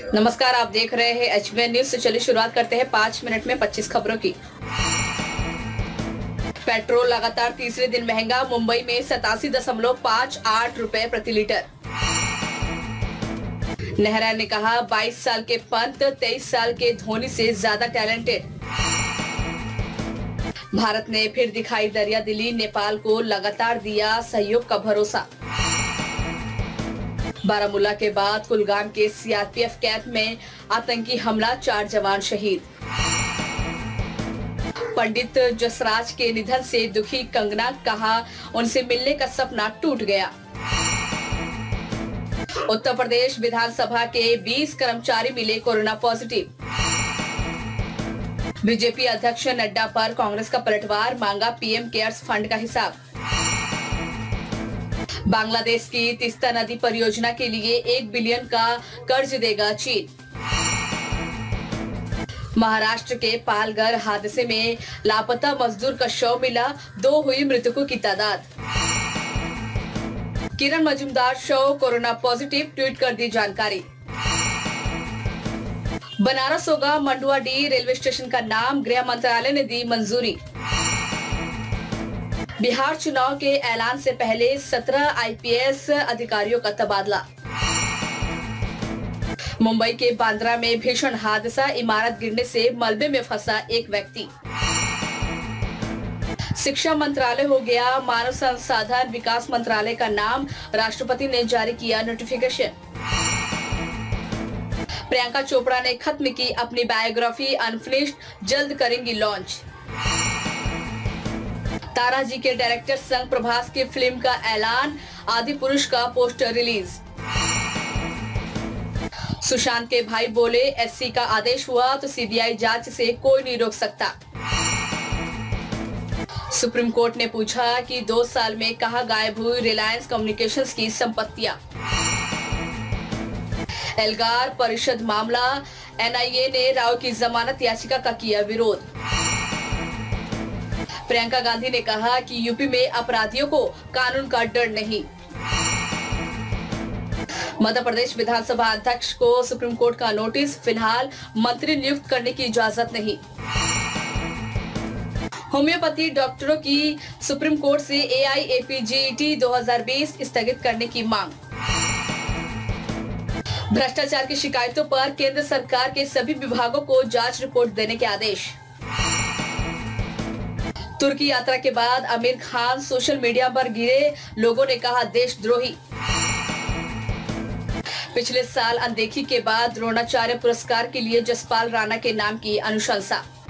नमस्कार, आप देख रहे हैं एचबीएन न्यूज। से चलिए शुरुआत करते हैं 5 मिनट में 25 खबरों की। पेट्रोल लगातार तीसरे दिन महंगा, मुंबई में 87.58 रुपए प्रति लीटर। नेहरा ने कहा 22 साल के पंत 23 साल के धोनी से ज्यादा टैलेंटेड। भारत ने फिर दिखाई दरिया दिली, नेपाल को लगातार दिया सहयोग का भरोसा। बारामूला के बाद कुलगाम के सीआरपीएफ कैंप में आतंकी हमला, 4 जवान शहीद। पंडित जसराज के निधन से दुखी कंगना, कहा उनसे मिलने का सपना टूट गया। उत्तर प्रदेश विधानसभा के 20 कर्मचारी मिले कोरोना पॉजिटिव। बीजेपी अध्यक्ष नड्डा पर कांग्रेस का पलटवार, मांगा पीएम केयर्स फंड का हिसाब। बांग्लादेश की तीस्ता नदी परियोजना के लिए 1 बिलियन का कर्ज देगा चीन। महाराष्ट्र के पालघर हादसे में लापता मजदूर का शव मिला, 2 हुई मृतकों की तादाद। किरण मजूमदार शव कोरोना पॉजिटिव, ट्वीट कर दी जानकारी। बनारस होगा मंडुआडीह रेलवे स्टेशन का नाम, गृह मंत्रालय ने दी मंजूरी। बिहार चुनाव के ऐलान से पहले 17 आईपीएस अधिकारियों का तबादला। मुंबई के बांद्रा में भीषण हादसा, इमारत गिरने से मलबे में फंसा एक व्यक्ति। शिक्षा मंत्रालय हो गया मानव संसाधन विकास मंत्रालय का नाम, राष्ट्रपति ने जारी किया नोटिफिकेशन। प्रियंका चोपड़ा ने खत्म की अपनी बायोग्राफी अनफिनिश्ड, जल्द करेंगी लॉन्च। ताराजी के डायरेक्टर संघ प्रभास की फिल्म का ऐलान, आदि पुरुष का पोस्टर रिलीज। सुशांत के भाई बोले एससी का आदेश हुआ तो सीबीआई जांच से कोई नहीं रोक सकता। सुप्रीम कोर्ट ने पूछा कि 2 साल में कहां गायब हुई रिलायंस कम्युनिकेशंस की संपत्तियां। एल्गार परिषद मामला, एनआईए ने राव की जमानत याचिका का किया विरोध। प्रियंका गांधी ने कहा कि यूपी में अपराधियों को कानून का डर नहीं। मध्य प्रदेश विधानसभा अध्यक्ष को सुप्रीम कोर्ट का नोटिस, फिलहाल मंत्री नियुक्त करने की इजाजत नहीं। होम्योपैथी डॉक्टरों की सुप्रीम कोर्ट से एआईएपीजीईटी 2020 स्थगित करने की मांग। भ्रष्टाचार की शिकायतों पर केंद्र सरकार के सभी विभागों को जांच रिपोर्ट देने के आदेश। तुर्की यात्रा के बाद आमिर खान सोशल मीडिया पर गिरे, लोगों ने कहा देशद्रोही। पिछले साल अनदेखी के बाद द्रोणाचार्य पुरस्कार के लिए जसपाल राणा के नाम की अनुशंसा।